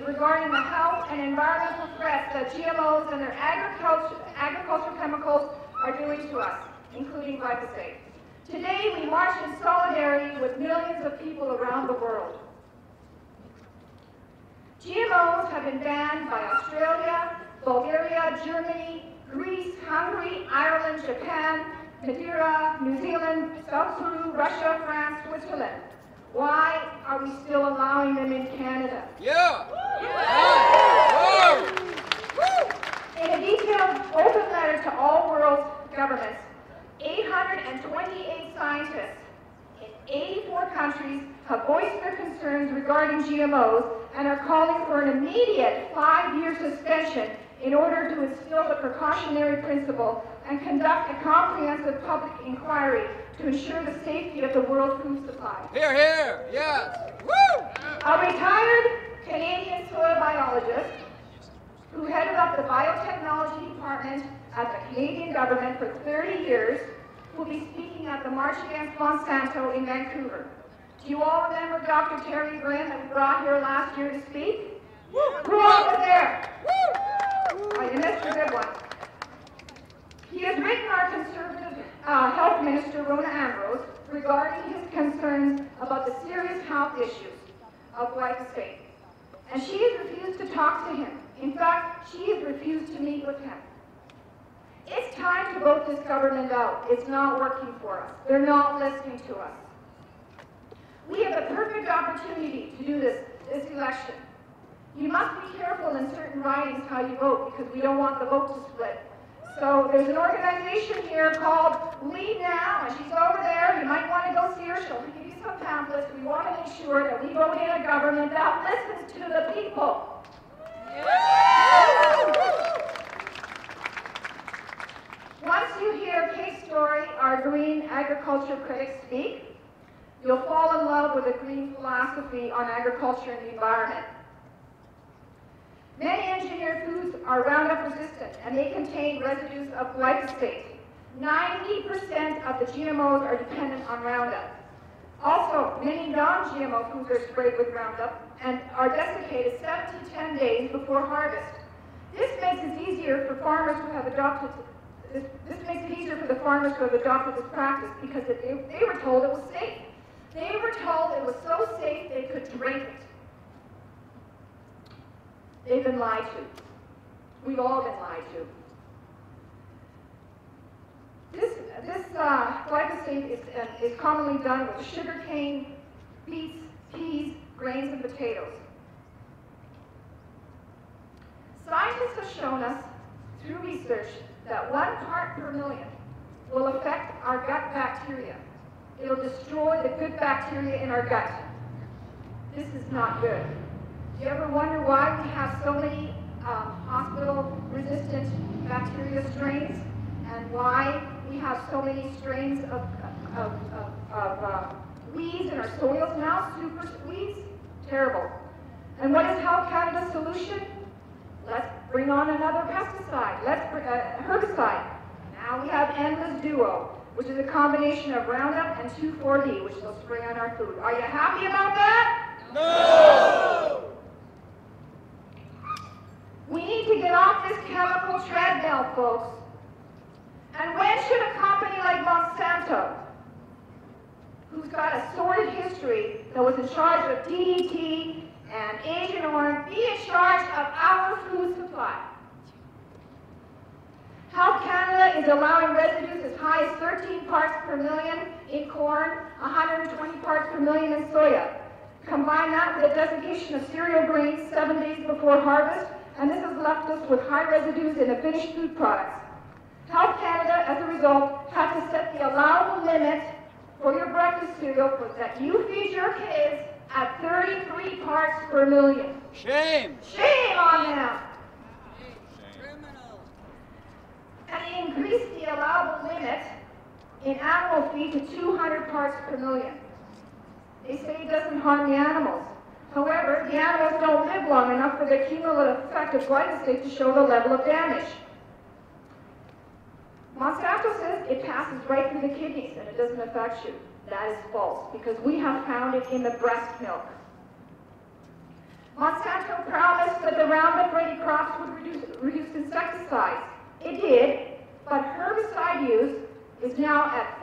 regarding the health and environmental threats that GMOs and their agricultural chemicals are doing to us, including glyphosate. Today, we march in solidarity with millions of people around the world. GMOs have been banned by Australia, Bulgaria, Germany, Greece, Hungary, Ireland, Japan, Madeira, New Zealand, South Peru, Russia, France, Switzerland. Why are we still allowing them in Canada? Yeah! In a detailed open letter to all world governments, 828 scientists in 84 countries have voiced their concerns regarding GMOs and are calling for an immediate 5-year suspension in order to instill the precautionary principle and conduct a comprehensive public inquiry to ensure the safety of the world food supply. Hear, hear, yes. Woo! A retired Canadian soil biologist who headed up the biotechnology department at the Canadian government for 30 years will be speaking at the March Against Monsanto in Vancouver. Do you all remember Dr. Terry Graham that we brought here last year to speak? Woo! Who all was there? Oh, you missed a good one. He has written our Conservative Health Minister, Rona Ambrose, regarding his concerns about the serious health issues of glyphosate. And she has refused to talk to him. In fact, she has refused to meet with him. It's time to vote this government out. It's not working for us. They're not listening to us. We have the perfect opportunity to do this election. You must be careful in certain ridings how you vote because we don't want the vote to split. So there's an organization here called Lead Now, and she's over there. You might want to go see her. She'll give you some pamphlets. We want to make sure that we vote in a government that listens to the people. Once you hear Kate Storey, our green agriculture critic, speak, you'll fall in love with a green philosophy on agriculture and the environment. Many engineered foods are Roundup resistant, and they contain residues of glyphosate. 90% of the GMOs are dependent on Roundup. Also, many non-GMO foods are sprayed with Roundup and are desiccated 7 to 10 days before harvest. This makes it easier for farmers who have adopted this makes it easier for the farmers who have adopted this practice because they were told it was safe. They were told it was so safe they could drink it. They've been lied to. We've all been lied to. This glyphosate is commonly done with sugarcane, beets, peas, grains, and potatoes. Scientists have shown us through research that 1 part per million will affect our gut bacteria. It'll destroy the good bacteria in our gut. This is not good. Do you ever wonder why we have so many hospital-resistant bacteria strains and why we have so many strains of weeds in our soils now, super weeds? Terrible. And what is Health Canada's solution? Let's bring on another pesticide. Herbicide. Now we have Endless Duo, which is a combination of Roundup and 2,4-D, which they'll spray on our food. Are you happy about that? No! We need to get off this chemical treadmill, folks. And when should a company like Monsanto, who's got a sordid history, that was in charge of DDT and Agent Orange, be in charge of our food supply? Health Canada is allowing residues as high as 13 parts per million in corn, 120 parts per million in soya. Combine that with a desiccation of cereal grains 7 days before harvest, and this has left us with high residues in the finished food products. Health Canada, as a result, had to set the allowable limit for your breakfast cereal that you feed your kids at 33 parts per million. Shame! Shame on them! And they increased the allowable limit in animal feed to 200 parts per million. They say it doesn't harm the animals. However, the animals don't live long enough for the cumulative effect of glyphosate to show the level of damage. Monsanto says it passes right through the kidneys and it doesn't affect you. That is false, because we have found it in the breast milk. Monsanto promised promised that the Roundup Ready crops would reduce insecticides. It did, but herbicide use is now at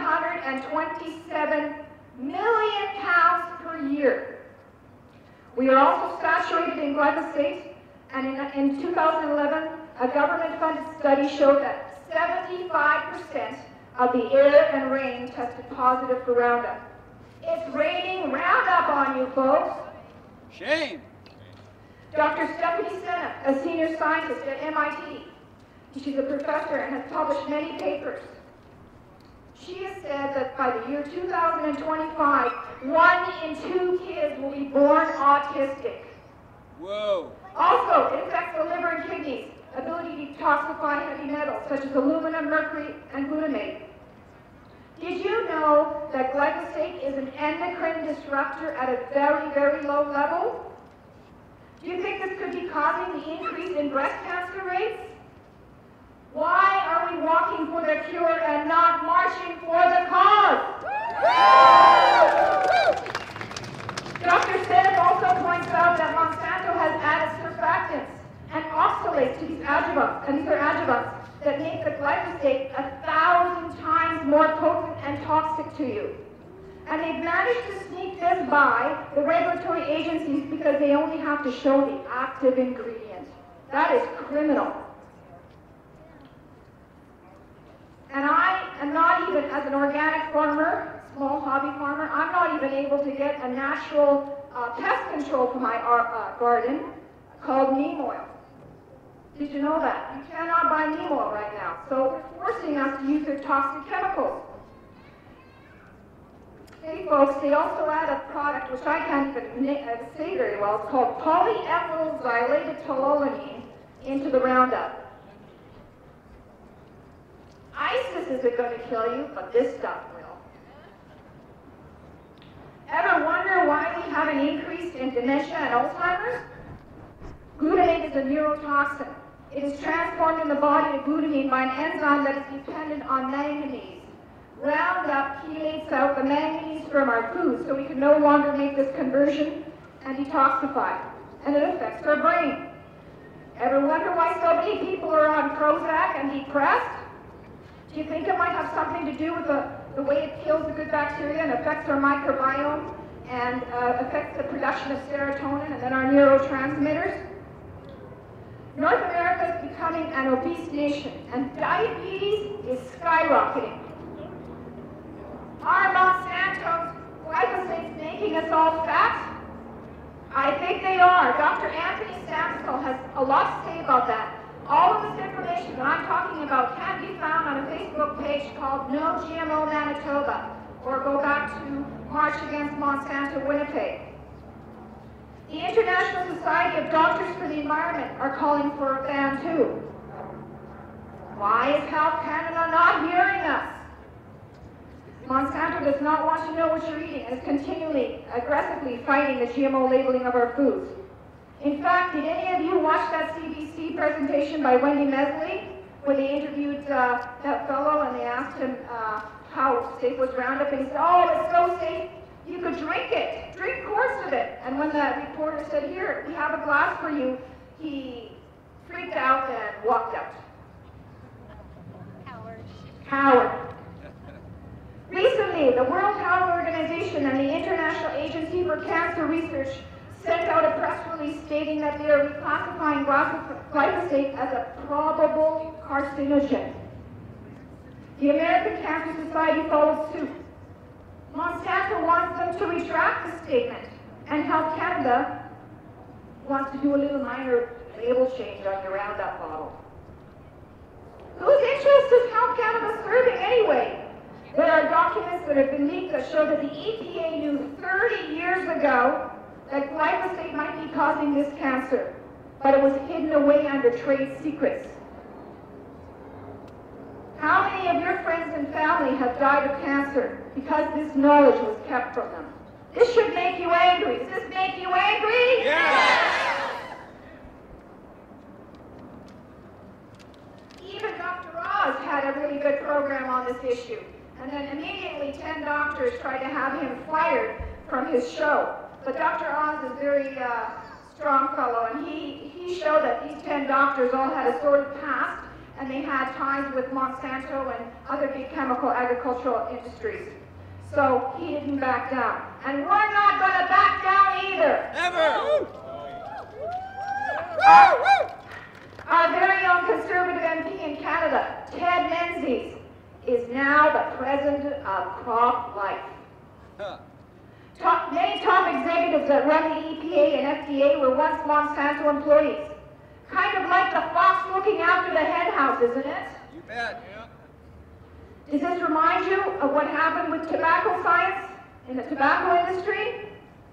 527 million pounds per year. We are also saturated in glyphosate, and in 2011, a government-funded study showed that 75% of the air and rain tested positive for Roundup. It's raining Roundup on you, folks. Shame. Dr. Stephanie Senna, a senior scientist at MIT, she's a professor and has published many papers. She has said that by the year 2025, 1 in 2 kids will be born autistic. Whoa. Also, it affects the liver and kidneys, ability to detoxify heavy metals such as aluminum, mercury, and glutamate. Did you know that glyphosate is an endocrine disruptor at a very, very low level? Do you think this could be causing the increase in breast cancer rates? Why are we walking for the cure and not marching for the cause? Dr. Senna also points out that Monsanto has added surfactants and oxalates to these adjuvants, and these are adjuvants that make the glyphosate 1,000 times more potent and toxic to you. And they've managed to sneak this by the regulatory agencies because they only have to show the active ingredient. That is criminal. And I am not even, as an organic farmer, small hobby farmer, I'm not even able to get a natural pest control for my garden called neem oil. Did you know that? You cannot buy neem oil right now. So they're forcing us to use their toxic chemicals. Hey folks, they also add a product which I can't even say very well. It's called polyethyl xylated toluene into the Roundup. ISIS isn't going to kill you, but this stuff will. Ever wonder why we have an increase in dementia and Alzheimer's? Glutamate is a neurotoxin. It is transformed in the body to glutamine by an enzyme that is dependent on manganese. Roundup chelates out the manganese from our food, so we can no longer make this conversion and detoxify. And it affects our brain. Ever wonder why so many people are on Prozac and depressed? Do you think it might have something to do with the way it kills the good bacteria and affects our microbiome and affects the production of serotonin and then our neurotransmitters? North America is becoming an obese nation, and diabetes is skyrocketing. Are Monsanto's glyphosates making us all fat? I think they are. Dr. Anthony Samsel has a lot to say about that. All of this information that I'm talking about can be found on a Facebook page called No GMO Manitoba, or go back to March Against Monsanto, Winnipeg. The International Society of Doctors for the Environment are calling for a ban too. Why is Health Canada not hearing us? Monsanto does not want to know what you're eating and is continually, aggressively fighting the GMO labeling of our foods. In fact, did any of you watch that CBC presentation by Wendy Mesley, where they interviewed that fellow and they asked him how safe was Roundup, and he said, oh, it's so safe, you could drink it, drink quarts of it. And when the reporter said, here, we have a glass for you, he freaked out and walked out. Coward. Recently, the World Health Organization and the International Agency for Cancer Research sent out a press release stating that they are reclassifying glyphosate as a probable carcinogen. The American Cancer Society followed suit. Monsanto wants them to retract the statement, and Health Canada wants to do a little minor label change on your Roundup bottle. Whose interest is Health Canada serving anyway? There are documents that have been leaked that show that the EPA knew 30 years ago that glyphosate might be causing this cancer, but it was hidden away under trade secrets. How many of your friends and family have died of cancer because this knowledge was kept from them? This should make you angry. Does this make you angry? Yes! Even Dr. Oz had a really good program on this issue, and then immediately 10 doctors tried to have him fired from his show. But Dr. Oz is very strong fellow, and he showed that these 10 doctors all had a sordid past, and they had ties with Monsanto and other big chemical agricultural industries. So he didn't back down. And we're not going to back down either. Never! Our very own Conservative MP in Canada, Ted Menzies, is now the president of Crop Life. Huh. Many top executives that run the EPA and FDA were once Monsanto employees. Kind of like the fox looking after the hen house, isn't it? You bet. Yeah. Does this remind you of what happened with tobacco science in the tobacco industry?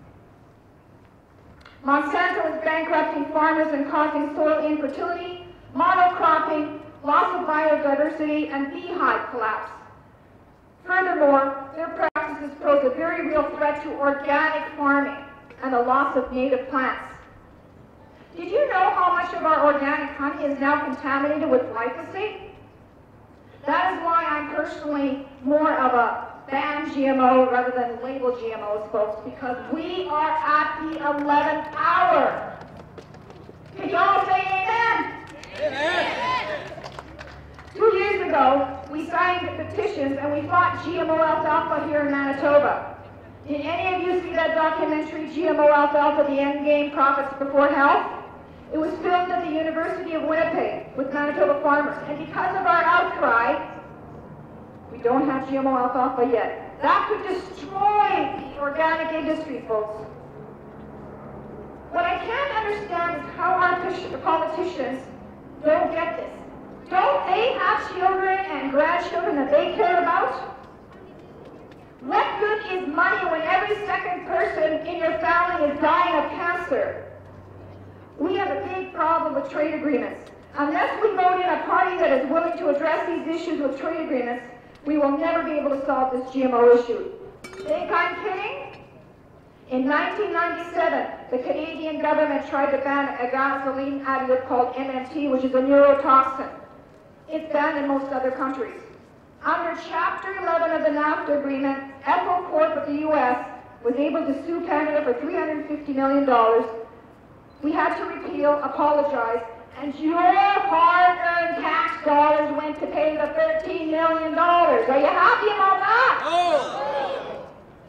Monsanto is bankrupting farmers and causing soil infertility, monocropping, loss of biodiversity, and beehive collapse. Furthermore, their practices pose a very real threat to organic farming and the loss of native plants. Did you know how much of our organic honey is now contaminated with glyphosate? That is why I'm personally more of a ban GMO rather than label GMOs, folks, because we are at the 11th hour. Can y'all say amen? Amen. 2 years ago, we signed petitions and we fought GMO alfalfa here in Manitoba. Did any of you see that documentary, GMO Alfalfa, The Endgame, Profits Before Health? It was filmed at the University of Winnipeg with Manitoba farmers, and because of our outcry, we don't have GMO alfalfa yet. That could destroy the organic industry, folks. What I can't understand is how our politicians don't get this. Don't they have children and grandchildren that they care about? What good is money when every second person in your family is dying of cancer? We have a big problem with trade agreements. Unless we vote in a party that is willing to address these issues with trade agreements, we will never be able to solve this GMO issue. Think I'm kidding? In 1997, the Canadian government tried to ban a gasoline additive called MMT, which is a neurotoxin. It's banned in most other countries. Under Chapter 11 of the NAFTA agreement, Ethyl Corp of the U.S. was able to sue Canada for $350 million. We had to repeal, apologize, and your hard-earned tax dollars went to pay the $13 million. Are you happy about that? Oh!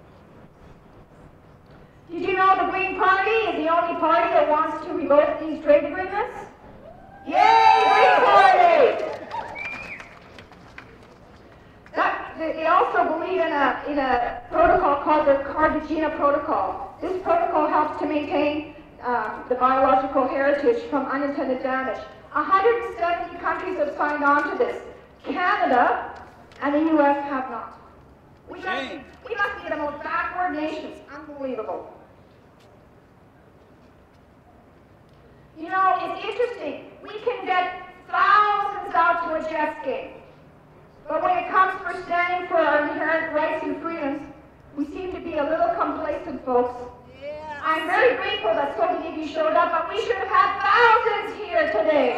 Did you know the Green Party is the only party that wants to revoke these trade agreements? Yay, Green Party! They also believe in a protocol called the Cartagena Protocol. This protocol helps to maintain the biological heritage from unintended damage. 170 countries have signed on to this. Canada and the U.S. have not. We must be the most backward nations. Unbelievable. You know, it's interesting. We can get thousands out to a Jets game. But when it comes for standing for our inherent rights and freedoms, we seem to be a little complacent, folks. Yeah. I'm very grateful that so many of you showed up, but we should have had thousands here today.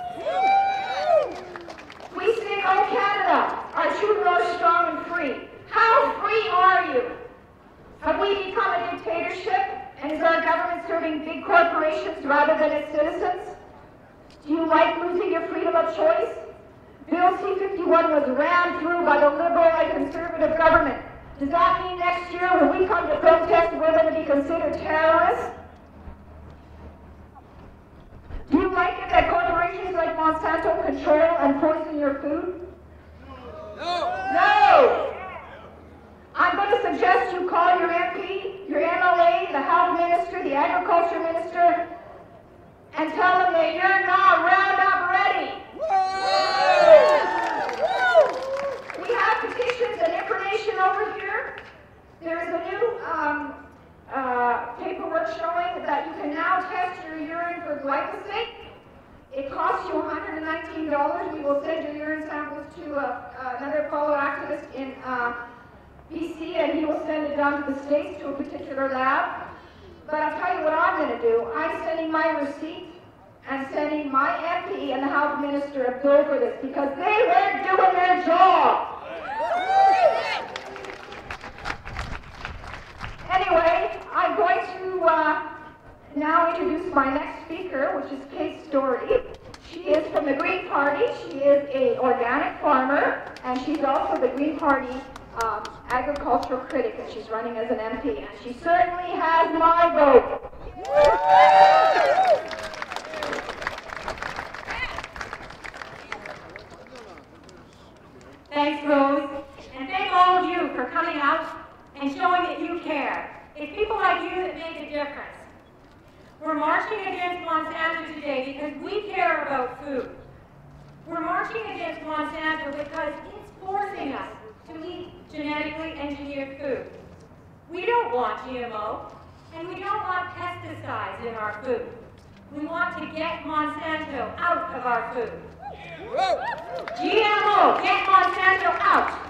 We sing, "Oh Canada, our children are strong and free." How free are you? Have we become a dictatorship? And is our government serving big corporations rather than its citizens? Do you like losing your freedom of choice? Bill C-51 was rammed through by the Liberal and Conservative government. Does that mean next year when we come to protest, we're going to be considered terrorists? Do you like it that corporations like Monsanto control and poison your food? No! No! I'm going to suggest you call your MP, your MLA, the Health Minister, the Agriculture Minister, and tell them that you're not Roundup ready. We have petitions and information over here. There is a new paperwork showing that you can now test your urine for glyphosate. It costs you $119. We will send your urine samples to another fellow activist in BC, and he will send it down to the States to a particular lab. But I'll tell you what I'm going to do. I'm sending my receipt and sending my MP and the Health Minister a bill for this because they weren't doing their job. Anyway, I'm going to now introduce my next speaker, which is Kate Storey. She is from the Green Party. She is an organic farmer, and she's also the Green Party agricultural critic, and she's running as an MP, and she certainly has my vote. Thanks, Rose, and thank all of you for coming out and showing that you care. It's people like you that make a difference. We're marching against Monsanto today because we care about food. We're marching against Monsanto because it's forcing us to eat genetically engineered food. We don't want GMO, and we don't want pesticides in our food. We want to get Monsanto out of our food. GMO, get Monsanto out.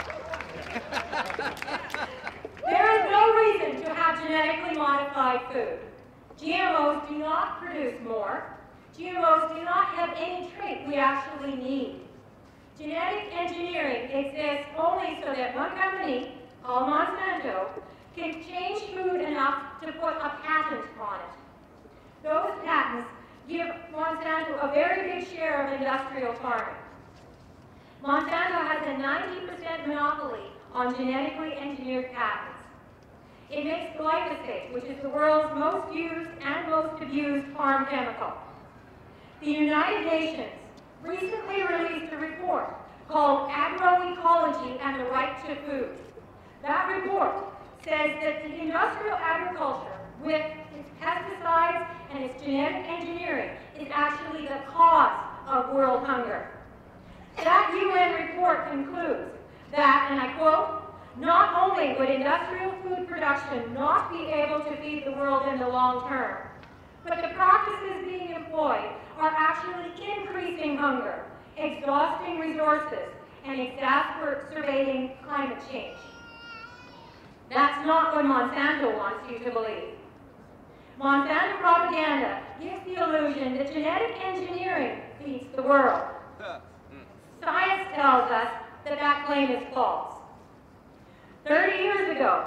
There is no reason to have genetically modified food. GMOs do not produce more. GMOs do not have any trait we actually need. Genetic engineering exists only so that one company, called Monsanto, can change food enough to put a patent on it. Those patents give Monsanto a very big share of industrial farming. Monsanto has a 90% monopoly on genetically engineered patents. It makes glyphosate, which is the world's most used and most abused farm chemical. The United Nations recently released a report called Agroecology and the Right to Food. That report says that the industrial agriculture, with its pesticides and its genetic engineering, is actually the cause of world hunger. That UN report concludes that, and I quote, not only would industrial food production not be able to feed the world in the long term, but the practices being employed are actually increasing hunger, exhausting resources, and exacerbating climate change. That's not what Monsanto wants you to believe. Monsanto propaganda gives the illusion that genetic engineering feeds the world. Science tells us that that claim is false. 30 years ago,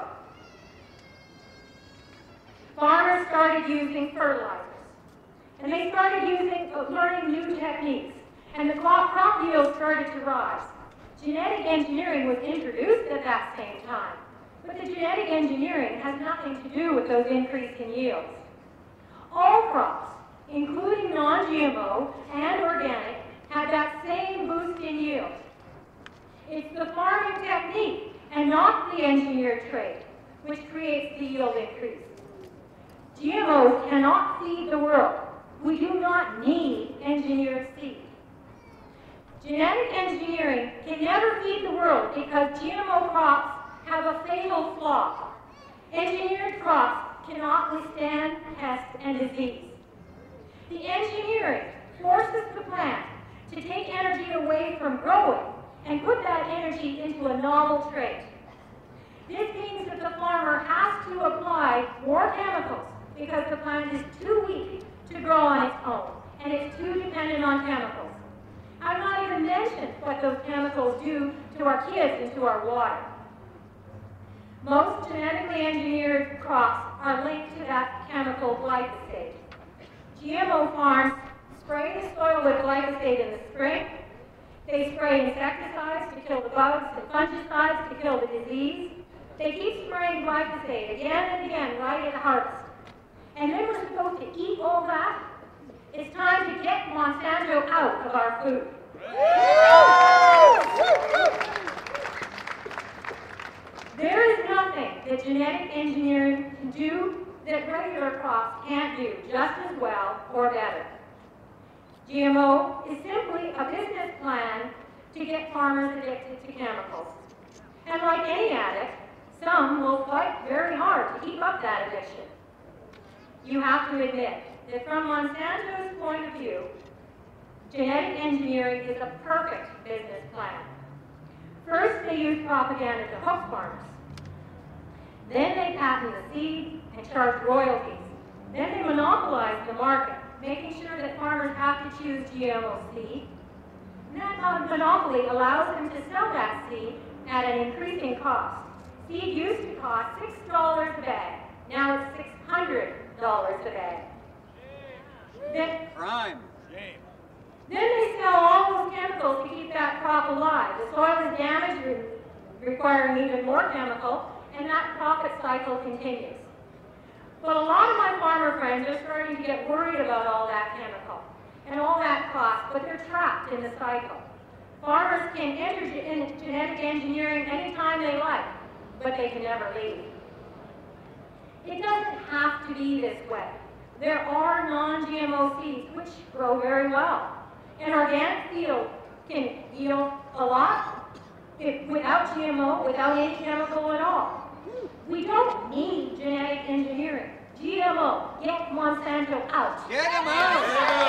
farmers started using fertilizers, and they started learning new techniques, and the crop yields started to rise. Genetic engineering was introduced at that same time, but the genetic engineering has nothing to do with those increasing yields. All crops, including non-GMO and organic, had that same boost in yield. It's the farming technique and not the engineered trait which creates the yield increase. GMOs cannot feed the world. We do not need engineered seed. Genetic engineering can never feed the world because GMO crops have a fatal flaw. Engineered crops cannot withstand pests and disease. The engineering forces the plant to take energy away from growing and put that energy into a novel trait. This means that the farmer has to apply more chemicals because the plant is too weak to grow on its own, and it's too dependent on chemicals. I've not even mentioned what those chemicals do to our kids and to our water. Most genetically engineered crops are linked to that chemical glyphosate. GMO farms spray the soil with glyphosate in the spring. They spray insecticides to kill the bugs and fungicides to kill the disease. They keep spraying glyphosate again and again right at harvest. And then we're supposed to eat all that? It's time to get Monsanto out of our food. There is nothing that genetic engineering can do that regular crops can't do just as well or better. GMO is simply a business plan to get farmers addicted to chemicals. And like any addict, some will fight very hard to keep up that addiction. You have to admit that from Monsanto's point of view, genetic engineering is a perfect business plan. First, they use propaganda to hook farmers. Then they patent the seed and charge royalties. Then they monopolize the market, making sure that farmers have to choose GMO seed. And that monopoly allows them to sell that seed at an increasing cost. Seed used to cost $6 a bag. Now it's $600 a bag. Crime. Then they sell all those chemicals to keep that crop alive. The soil is damaged, requiring even more chemical, and that profit cycle continues. But a lot of my farmer friends are starting to get worried about all that chemical and all that cost, but they're trapped in the cycle. Farmers can enter in genetic engineering anytime they like, but they can never leave. It doesn't have to be this way. There are non-GMO seeds which grow very well. An organic field can yield a lot without GMO, without any chemical at all. We don't need genetic engineering. GMO, get Monsanto out. Get him out!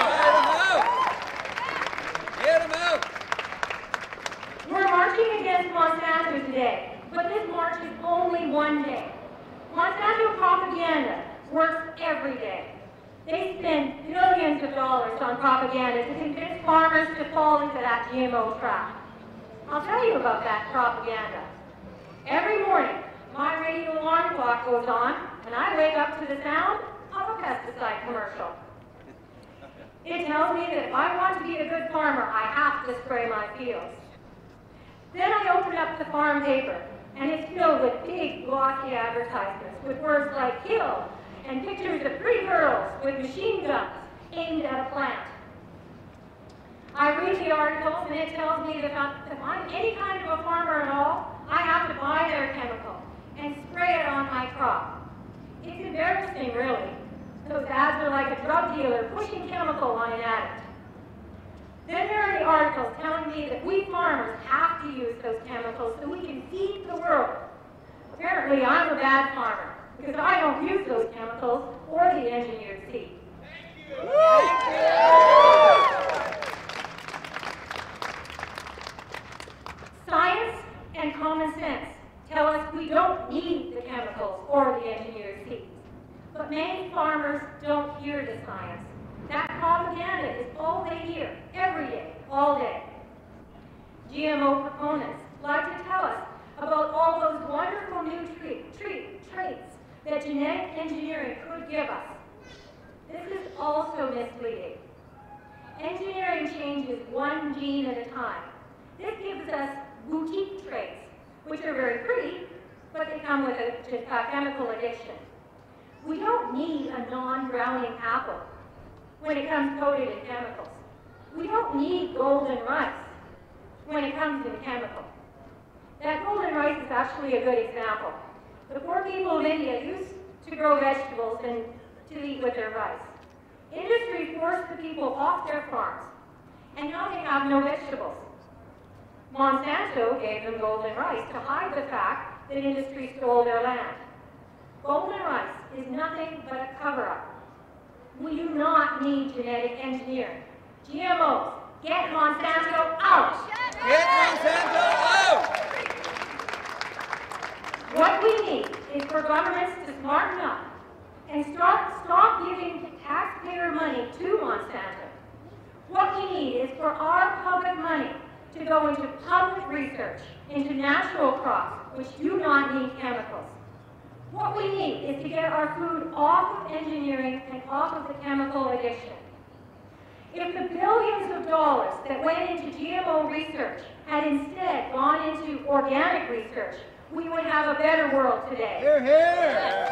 Get him out! We're marching against Monsanto today, but this march is only one day. Monsanto propaganda works every day. They spend billions of dollars on propaganda to convince farmers to fall into that GMO trap. I'll tell you about that propaganda. Every morning, my radio alarm clock goes on, and I wake up to the sound of a pesticide commercial. It tells me that if I want to be a good farmer, I have to spray my fields. Then I open up the farm paper, and it's filled with big, glossy advertisements with words like kill, and pictures of pretty girls with machine guns aimed at a plant. I read the articles, and it tells me that if I'm any kind of a farmer at all, I have to buy their chemical and spray it on my crop. It's embarrassing, really. Those ads are like a drug dealer pushing chemical on an addict. Then there are the articles telling me that we farmers have to use those chemicals so we can feed the world. Apparently, I'm a bad farmer because I don't use those chemicals or the engineered seed. Thank you! Science and common sense tell us we don't need the chemicals or the engineered seeds. But many farmers don't hear the science. That propaganda is all they hear, every day, all day. GMO proponents like to tell us about all those wonderful new traits that genetic engineering could give us. This is also misleading. Engineering changes one gene at a time. This gives us boutique traits, which are very pretty, but they come with a chemical addiction. We don't need a non-browning apple when it comes coated in chemicals. We don't need golden rice when it comes in chemical. That golden rice is actually a good example. The poor people of India used to grow vegetables and to eat with their rice. Industry forced the people off their farms, and now they have no vegetables. Monsanto gave them golden rice to hide the fact that industry stole their land. Golden rice is nothing but a cover-up. We do not need genetic engineering. GMOs, get Monsanto out! Get Monsanto out! What we need is for governments to smarten up and stop giving taxpayer money to Monsanto. What we need is for our public money to go into public research, into natural crops, which do not need chemicals. What we need is to get our food off of engineering and off of the chemical addiction. If the billions of dollars that went into GMO research had instead gone into organic research, we would have a better world today. Hear, hear!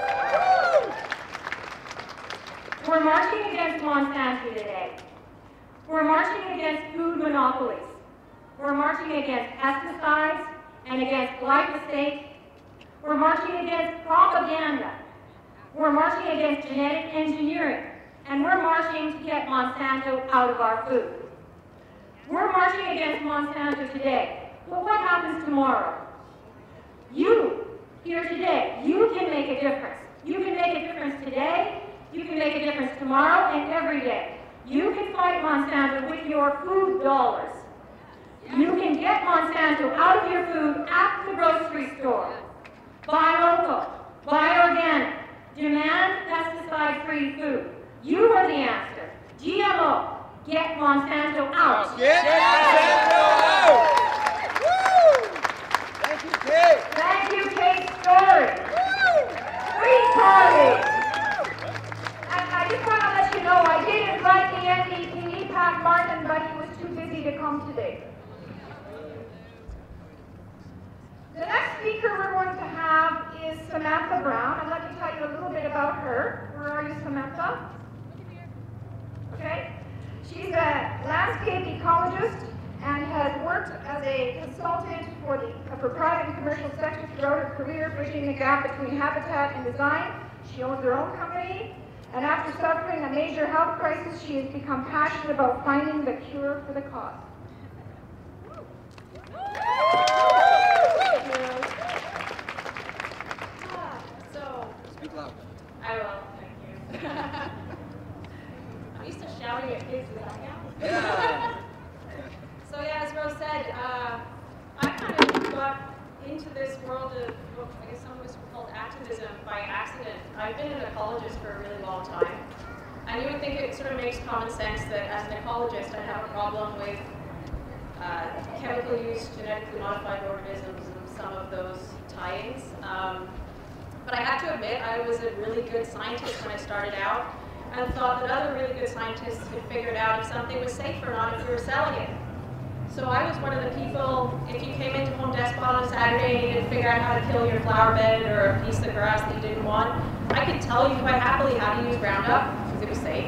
We're marching against Monsanto today. We're marching against food monopolies. We're marching against pesticides and against glyphosate. We're marching against propaganda. We're marching against genetic engineering. And we're marching to get Monsanto out of our food. We're marching against Monsanto today. But what happens tomorrow? You, here today, you can make a difference. You can make a difference today. You can make a difference tomorrow and every day. You can fight Monsanto with your food dollars. You can get Monsanto out of your food at the grocery store. Buy local, buy organic, demand pesticide-free food. You are the answer. GMO, get Monsanto out. Get Monsanto out! Woo! Thank you, Kate. Thank you, Kate Storey. Woo! Free party. I just want to let you know I did invite Samantha Braun, and let me tell you a little bit about her. Where are you, Samantha? Okay. She's a landscape ecologist and has worked as a consultant for private and commercial sectors throughout her career, bridging the gap between habitat and design. She owns her own company, and after suffering a major health crisis, she has become passionate about finding the cure for the cause. Speak loud. I will, thank you. I'm used to shouting at kids, does that count? Yeah. So yeah, as Rose said, I kind of got into this world of what I guess some of us would call activism by accident. I've been an ecologist for a really long time. And you would think it sort of makes common sense that as an ecologist I have a problem with chemical use, genetically modified organisms, and some of those tie-ins. But I have to admit, I was a really good scientist when I started out, and thought that other really good scientists had figured out if something was safe or not if we were selling it. So I was one of the people, if you came into Home Depot on a Saturday and you didn't figure out how to kill your flower bed or a piece of grass that you didn't want, I could tell you quite happily how to use Roundup, because it was safe.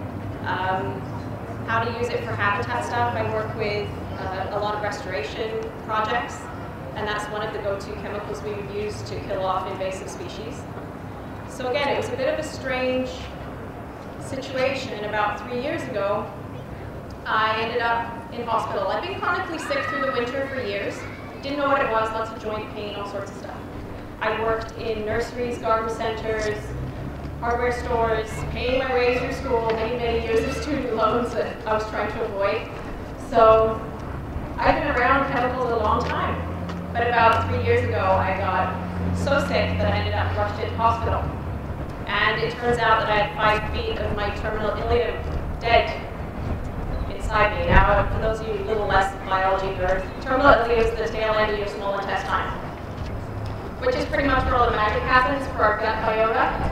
How to use it for habitat stuff. I work with a lot of restoration projects, and that's one of the go-to chemicals we would use to kill off invasive species. So again, it was a bit of a strange situation. About 3 years ago, I ended up in hospital. I've been chronically sick through the winter for years. Didn't know what it was, lots of joint pain, all sorts of stuff. I worked in nurseries, garden centers, hardware stores, paying my way through school, many years of student loans that I was trying to avoid. So I've been around chemicals a long time. But about 3 years ago, I got so sick that I ended up rushed into hospital. And it turns out that I had 5 feet of my terminal ileum dead inside me. Now, for those of you a little less biology nerds, terminal ileum is the tail end of your small intestine, which is pretty much where all the magic happens for our gut biota.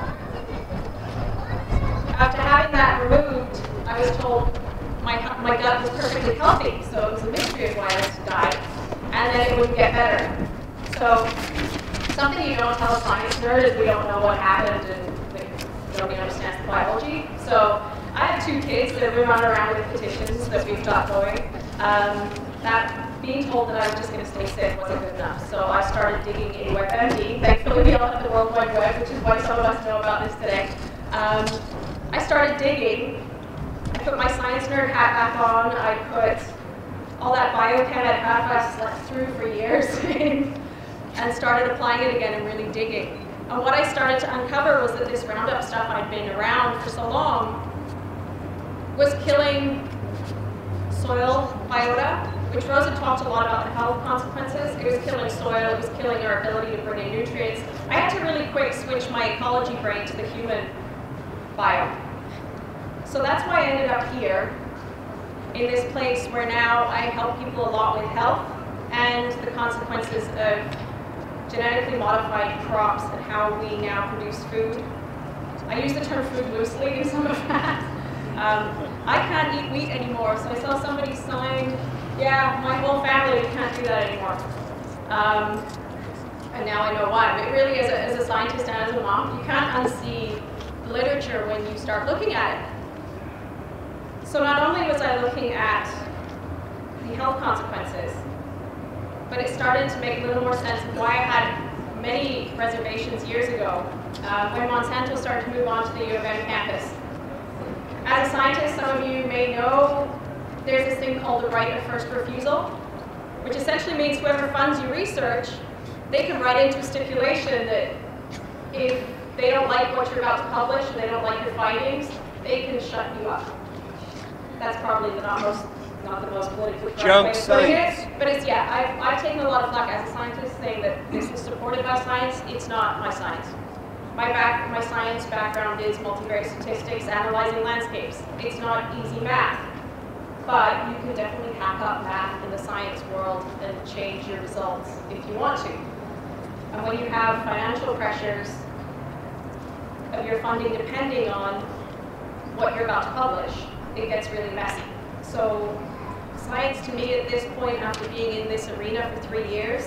After having that removed, I was told my gut was perfectly healthy, so it was a mystery of why I was to die, and then it wouldn't get better. So, something you don't tell a science nerd is we don't know what happened and nobody understands the biology. So, I have 2 kids that we run around with petitions that we've got going. That being told that I was just going to stay sick wasn't good enough. So I started digging in WebMD. Thankfully, we all have the World Wide Web, which is why some of us know about this today. I started digging. I put my science nerd hat back on. I put all that biochem I slept through for years and started applying it again and really digging. And what I started to uncover was that this Roundup stuff I'd been around for so long was killing soil biota, which Rosa talked a lot about the health consequences. It was killing soil, it was killing our ability to bring in nutrients. I had to really quick switch my ecology brain to the human biome. So that's why I ended up here, in this place where now I help people a lot with health and the consequences of genetically modified crops and how we now produce food. I use the term food loosely in some of that. I can't eat wheat anymore, so I saw somebody sign, yeah, my whole family can't do that anymore. And now I know why. But really, as a scientist and as a mom, you can't unsee the literature when you start looking at it. So not only was I looking at the health consequences, but it started to make a little more sense of why I had many reservations years ago when Monsanto started to move on to the U of M campus. As a scientist, some of you may know there's this thing called the right of first refusal, which essentially means whoever funds your research, they can write into a stipulation that if they don't like what you're about to publish and they don't like your findings, they can shut you up. That's probably not the most politically correct way of putting it, but it's, yeah, I've taken a lot of flack as a scientist saying that this is supported by science. It's not my science. My science background is multivariate statistics, analyzing landscapes. It's not easy math, but you can definitely hack up math in the science world and change your results if you want to. And when you have financial pressures of your funding depending on what you're about to publish, it gets really messy. So science to me at this point, after being in this arena for 3 years,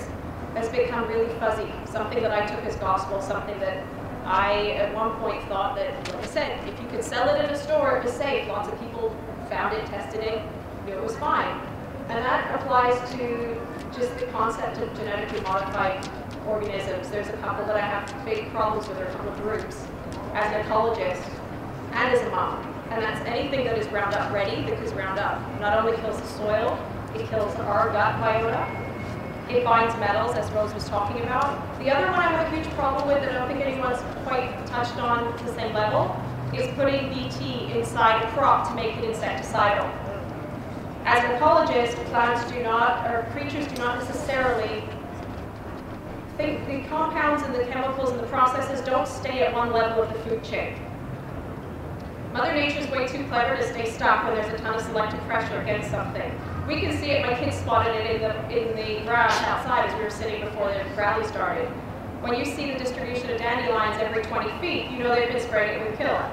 has become really fuzzy, something that I took as gospel, something that I at one point thought that, like I said, if you could sell it in a store, it was safe. Lots of people found it, tested it, knew it was fine. And that applies to just the concept of genetically modified organisms. There's a couple that I have big problems with, or a couple of groups, as an ecologist and as a mom. And that's anything that is Roundup ready, because Roundup not only kills the soil, it kills our gut biota, it binds metals, as Rose was talking about. The other one I have a huge problem with that I don't think anyone's quite touched on to the same level is putting BT inside a crop to make it insecticidal. As an ecologist, plants do not, or creatures do not necessarily think the compounds and the chemicals and the processes don't stay at one level of the food chain. Mother Nature's way too clever to stay stuck when there's a ton of selective pressure against something. We can see it, my kids spotted it in the grass outside as we were sitting before the rally started. When you see the distribution of dandelions every 20 feet, you know they've been spraying it with kills.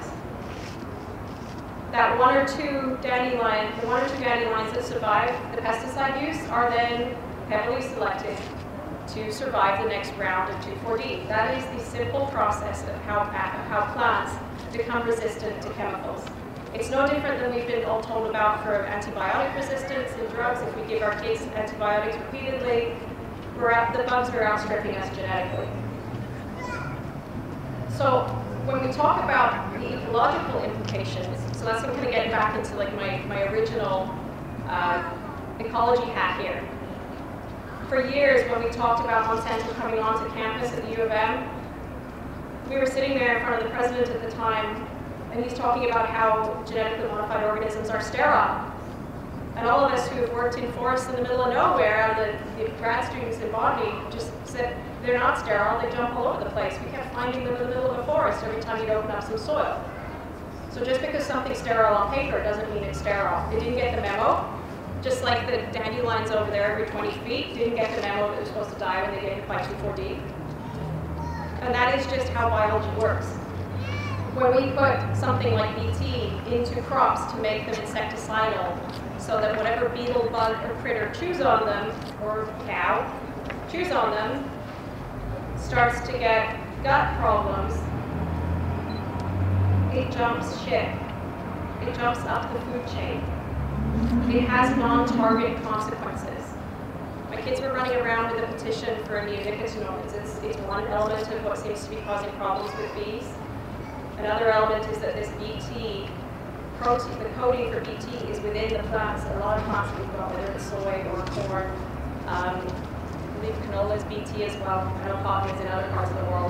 That one or two dandelions that survive the pesticide use are then heavily selected to survive the next round of 2,4-D. That is the simple process of how plants become resistant to chemicals. It's no different than we've been all told about for antibiotic resistance in drugs. If we give our kids antibiotics repeatedly, the bugs are outstripping us genetically. So when we talk about the ecological implications, so that's what I'm going to get back into like my original ecology hat here. For years, when we talked about Monsanto coming onto campus at the U of M, we were sitting there in front of the president at the time, and he's talking about how genetically modified organisms are sterile. And all of us who have worked in forests in the middle of nowhere, and the grad students in botany, just said they're not sterile, they jump all over the place. We kept finding them in the middle of a forest every time you'd open up some soil. So just because something's sterile on paper doesn't mean it's sterile. They didn't get the memo. Just like the dandelions over there every 20 feet didn't get the memo that they're supposed to die when they get hit by 2,4-D. And that is just how biology works. When we put something like BT into crops to make them insecticidal, so that whatever beetle, bug, or critter chews on them, or cow, chews on them, starts to get gut problems, it jumps ship. It jumps up the food chain. It has non-target consequences. My kids were running around with a petition for neonicotinoids. It's one element of what seems to be causing problems with bees. Another element is that this BT protein, the coding for BT is within the plants. A lot of plants we've got, whether it's soy or corn, I believe canola is BT as well. I know cotton is in other parts of the world.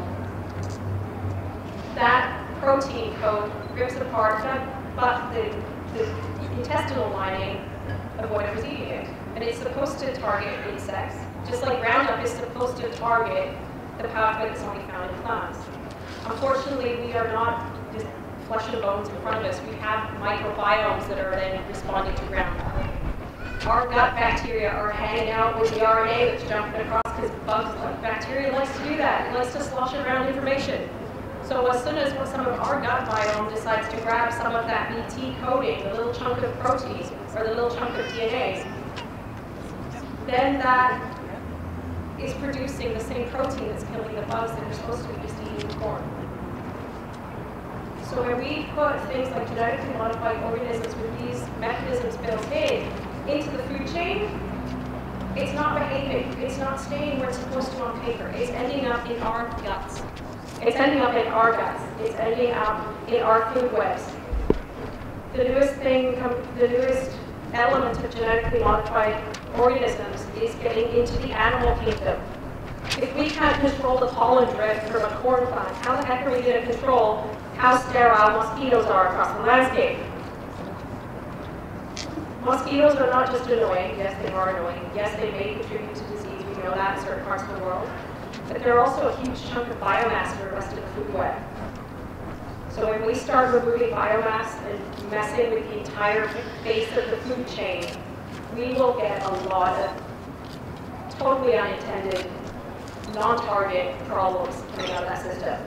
That protein code rips apart but the intestinal lining of whatever's eating it. And it's supposed to target insects, just like Roundup is supposed to target the pathway that's only found in plants. Unfortunately, we are not just flesh and bones in front of us. We have microbiomes that are then responding to Roundup. Our gut bacteria are hanging out with the RNA that's jumping across, because bacteria likes to do that. It likes to slosh around information. So as soon as some of our gut biome decides to grab some of that BT coding, the little chunk of proteins, or the little chunk of DNA, then that is producing the same protein that's killing the bugs that are supposed to be just eating corn. So when we put things like genetically modified organisms with these mechanisms built into the food chain, it's not behaving. It's not staying where it's supposed to on paper. It's ending up in our guts. It's ending up in our guts. It's ending up in our food webs. The newest element of genetically modified organisms is getting into the animal kingdom. If we can't control the pollen drift from a corn plant, how the heck are we going to control how sterile mosquitoes are across the landscape? Mosquitoes are not just annoying. Yes, they are annoying. Yes, they may contribute to disease. We know that in certain parts of the world. But they're also a huge chunk of biomass for the rest of the food web. So when we start removing biomass and messing with the entire base of the food chain, we will get a lot of totally unintended, non-target problems coming out of that system.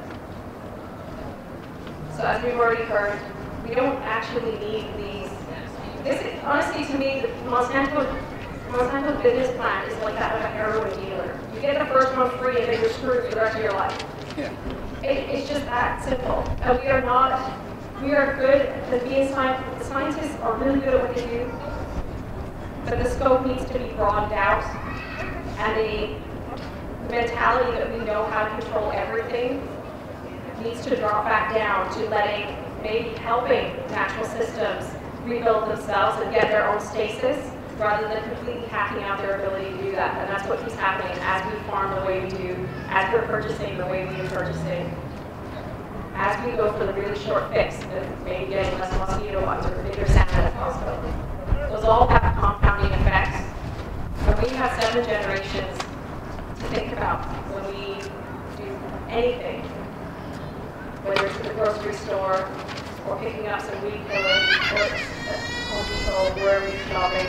So as we've already heard, we don't actually need these. This is, honestly, to me, Monsanto Monsanto's business plan is like that of a heroin dealer. You get the first one free and then you're screwed for the rest of your life. Yeah. It's just that simple. And we are good at being scientists. Scientists are really good at what they do, but the scope needs to be broadened out, and the mentality that we know how to control everything needs to drop back down to maybe helping natural systems rebuild themselves and get their own stasis, rather than completely hacking out their ability to do that. And that's what keeps happening as we farm the way we do, as we're purchasing the way we are purchasing, as we go for the really short fix of maybe getting less mosquito bites or bigger salmon at the hospital. Those all have compounding effects. And we have 7 generations to think about when we do anything, whether it's at the grocery store or picking up some weed killer or at Home Depot, wherever you're shopping.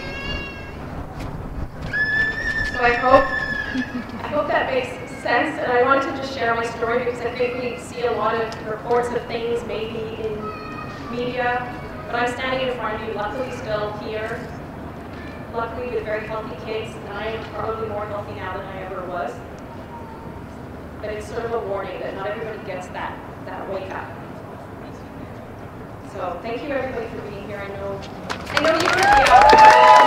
So I hope that makes sense, and I wanted to just share my story because I think we see a lot of reports of things maybe in media, but I'm standing in front of you, luckily still here, luckily with very healthy kids, and I am probably more healthy now than I ever was. But it's sort of a warning that not everybody gets that wake up. So thank you everybody for being here. I know you can be out.